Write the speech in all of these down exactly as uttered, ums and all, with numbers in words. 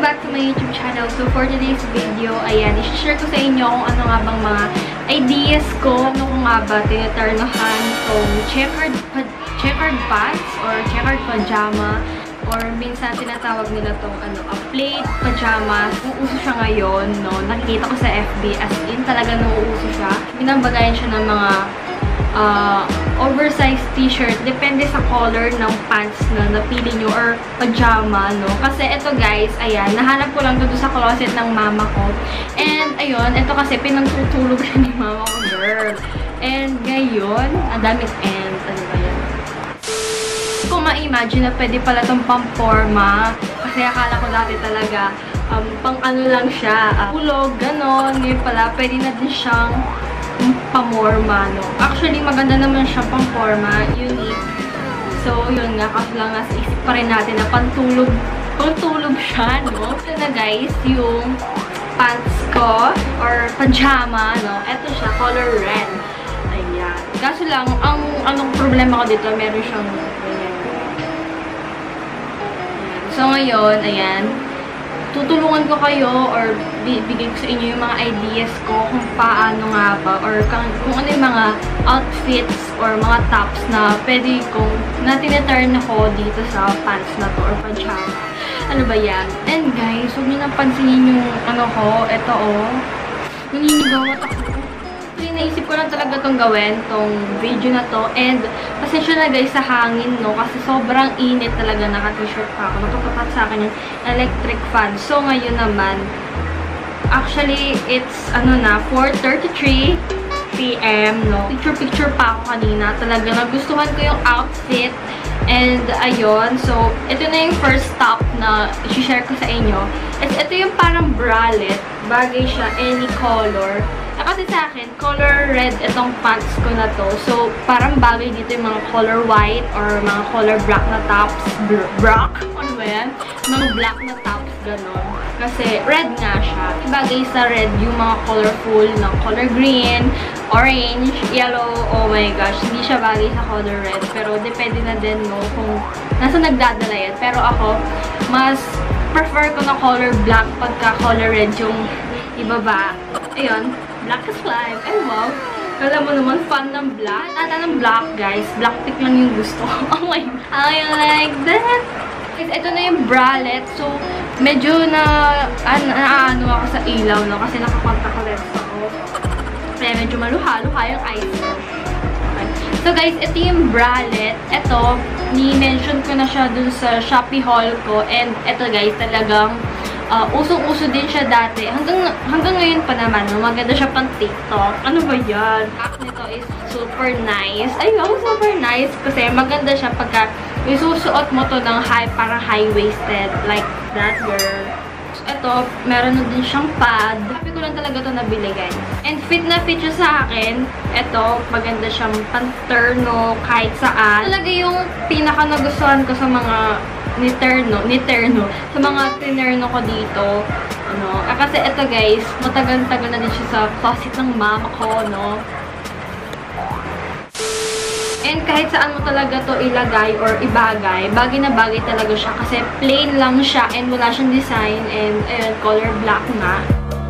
back to my YouTube channel. So for today's video, ayan, i-share ko sa inyo kung ano nga bang mga ideas ko. Ano ko nga ba tinatarnahan tong checkered, checkered pants or checkered pajama. Or minsan tinatawag nila tong ano, a plaid pajamas. Kung uso siya ngayon, no? Nakikita ko sa F B, as in talaga nauuso siya. Binabagayan siya ng mga uh, oversized t-shirt. Depende sa color ng pants na napili nyo or pajama, no? Kasi ito guys, ayan, nahanap ko lang doon sa closet ng mama ko. And ayun, ito kasi pinagtutulog siya ni mama ko, girl. And ngayon, ang damit and, ano ba yan? Kung ma-imagine na pwede pala itong pang-forma, kasi akala ko dati talaga um, pang ano lang siya, uh, ulog, ganon. Ngayon pala, pwede na din siyang pamorma, no? Actually, maganda naman siya pang-forma, unique. So, yun nga, kasi lang nasa isip pa rin natin na pantulog, pantulog siya, no? Ito na guys, yung pants ko, or pajama, no? Ito siya, color red. Ayan. Kaso lang, ang anong problema ko dito, meron siyang so, ngayon, ayan, tutulungan ko kayo or bibigay ko sa inyo yung mga ideas ko kung paano nga ba or kung, kung ano yung mga outfits or mga tops na pwede kong na tinaturn ako dito sa pants na to or pajama. Ano ba yan? And guys, huwag nyo nang pansinin yung ano ko, eto oh, naninigaw ako. Naisip ko lang talaga itong gawin, itong video na to. And, pasensya na guys sa hangin, no? Kasi sobrang init talaga, naka-t-shirt pa ako. Natutupat sa akin yung electric fan. So, ngayon naman, actually, it's, ano na, four thirty-three p m, no? Picture-picture pa ako kanina. Talaga, nagustuhan ko yung outfit. And, ayun. So, ito na yung first stop na i-share ko sa inyo. It's, ito yung parang bralette. Bagay siya, any color. Kasi sa akin, color red itong pants ko na to. So, parang bagay dito yung mga color white or mga color black na tops. Black? Ano ba yan? Mga black na tops, gano'n. Kasi red nga siya. Bagay sa red yung mga colorful ng color green, orange, yellow. Oh my gosh, hindi siya bagay sa color red. Pero depende na din, no, kung nasa nagdadala yan. Pero ako, mas prefer ko na color black pagka color red yung ibaba. Ayun. Black is life. Ay, wow. Alam mo naman, fan ng black. Tata ng black, guys. Black pick lang yung gusto. Oh my God. I like that. Guys, ito na yung bralette. So, medyo na, an, naano ako sa ilaw, no? Kasi nakakontact lens ako. Kaya medyo maluha-luha yung eyes. Okay. So, guys, ito yung bralette. Ito, ni-mention ko na siya dun sa Shopee haul ko. And, ito, guys, talagang Uh, usong-uso din siya dati. Hanggang hanggang ngayon pa naman, no? Maganda siya pang TikTok. Ano ba yan? Pack nito is super nice. Ay, oh, super nice. Kasi maganda siya pagka isusuot mo to ng high, parang high-waisted. Like that, girl. So, ito, meron na din siyang pad. Happy ko lang talaga to nabili, guys. And fit na fit siya sa akin. Ito, maganda siyang panterno kahit saan. Talaga yung pinaka nagustuhan ko sa mga niterno, niterno, sa mga tinerno ko dito, ano, ah, kasi ito guys, matagal-tagal na din siya sa closet ng mama ko, no? And kahit saan mo talaga to ilagay or ibagay, bagay na bagay talaga siya kasi plain lang siya and wala siyang design and, and color black na.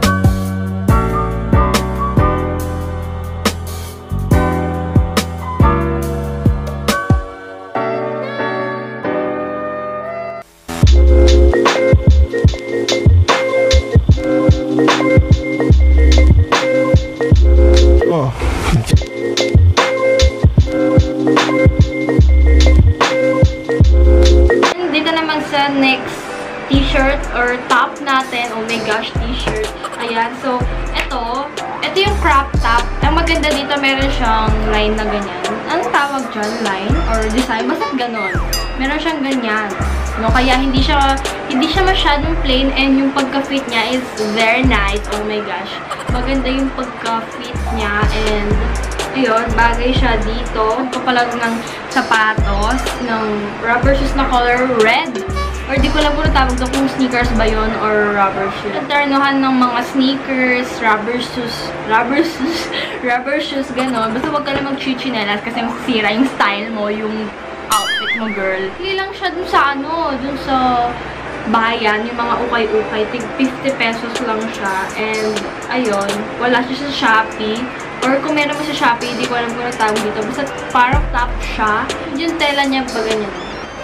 Sa next t-shirt or top natin, oh my gosh, t-shirt. Ayan, so, ito, ito yung crop top. Ang maganda dito, meron siyang line na ganyan. Anong tawag dyan? Line? Or design? Basta ganon. Meron siyang ganyan. No? Kaya hindi siya, hindi siya masyadong plain and yung pagka-fit niya is very nice. Oh my gosh. Maganda yung pagka-fit niya and ayun, bagay siya dito. Kapalag ng sapatos, ng rubber shoes na color red. Or di ko lang po natawag doon kung sneakers ba yun or rubber shoes. Alternohan ng mga sneakers, rubber shoes, rubber shoes, rubber shoes, gano'n. Basta huwag ka lang mag-chichinelas kasi masisira yung style mo, yung outfit mo, girl. Hindi lang siya dun sa ano, dun sa bayan, yung mga ukay-ukay, tig fifty pesos lang siya. And, ayun, wala siya sa Shopee. Or kung meron mo sa Shopee, hindi ko alam kung natawag dito. Basta parang top siya. Yung tela niya, ba ganyan.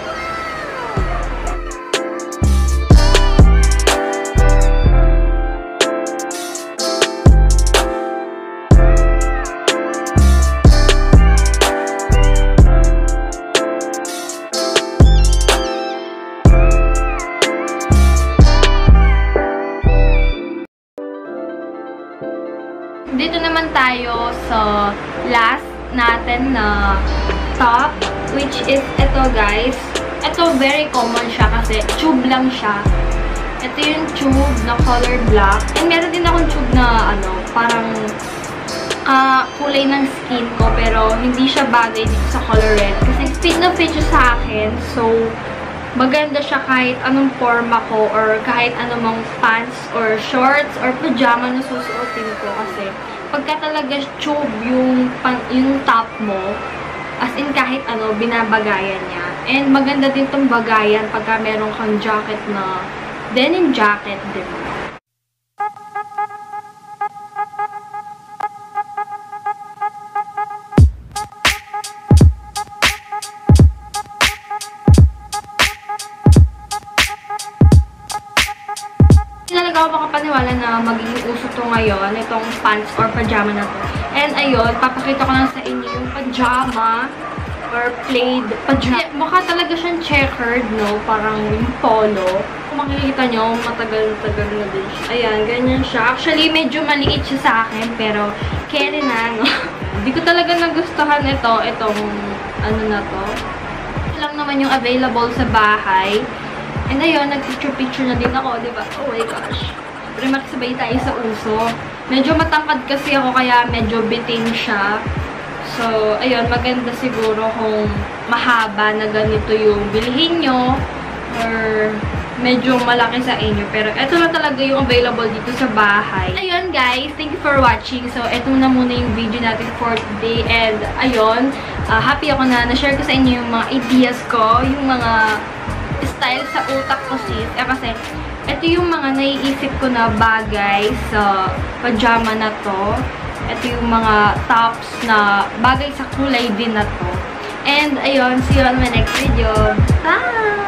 Dito naman tayo sa last natin na top, which is ito guys. Ito very common siya kasi tube lang siya. Ito yung tube na colored black. And meron din akong tube na ano, parang uh, kulay ng skin ko pero hindi siya bagay dito sa color red. Kasi fit na fit siya sa akin. So, maganda siya kahit anong forma ko or kahit anong pants or shorts or pajama na susuotin ko kasi pagka talaga tube yung, yung top mo, as in kahit ano, binabagayan niya. And maganda din tong bagayan pagka meron kang jacket na denim jacket, diba? Talaga ako makapaniwala na magiging uso to ngayon, itong pants or pajama na to. And ayun, papakita ko lang sa inyo yung pajama or plaid pajama. Mukha talaga siyang checkered, no? Parang yung polo. Kung makikita nyo, matagal-tagal na din siya. Ayan, ganyan siya. Actually, medyo maliit siya sa akin, pero carry na, no? Hindi ko talaga nagustuhan ito, itong ano na to. Ito lang naman yung available sa bahay. And ayun, nag-picture-picture na din ako, diba? Oh my gosh. Pero makisabay tayo sa uso. Medyo matangkad kasi ako, kaya medyo bitin siya. So, ayun, maganda siguro kung mahaba na ganito yung bilhin nyo. Or medyo malaki sa inyo. Pero ito na talaga yung available dito sa bahay. Ayun guys, thank you for watching. So, ito na muna yung video natin for today. And ayun, uh, happy ako na na-share ko sa inyo yung mga ideas ko. Yung mga style sa utak ko sis. Eh, kasi, ito yung mga naiisip ko na bagay sa pajama na to. Ito yung mga tops na bagay sa kulay din na to. And, ayun, see you on my next video. Bye!